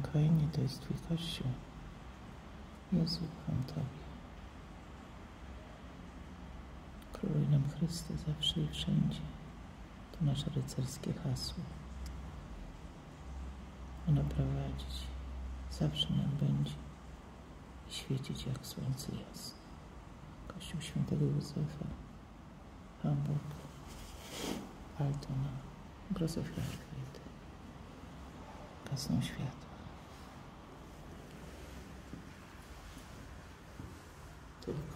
spokojnie, to jest Twój Kościół. Jezu, ufam Tobie. Króluj nam Chryste zawsze i wszędzie. To nasze rycerskie hasło. Ono prowadzić zawsze nam będzie i świecić jak słońce jasne. Kościół Świętego Józefa, Hamburg, Altona, Große-Fürchtveld. Gasną światła. Tylko